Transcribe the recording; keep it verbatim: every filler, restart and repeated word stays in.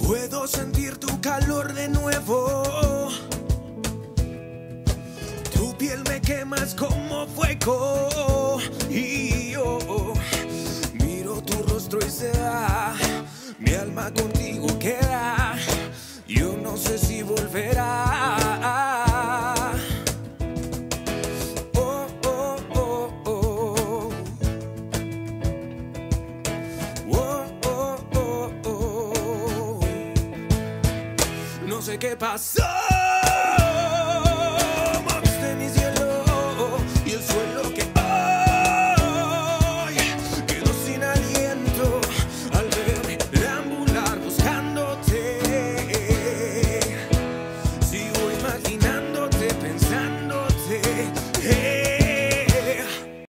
Puedo sentir tu calor de nuevo. Tu piel me quemas como fuego. Y yo miro tu rostro y se va. Mi alma contigo queda. Yo no sé si volverá.